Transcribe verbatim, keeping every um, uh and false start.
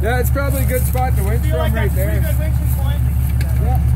Yeah, it's probably a good spot to winch from like right there. Pretty good winching point. Yeah.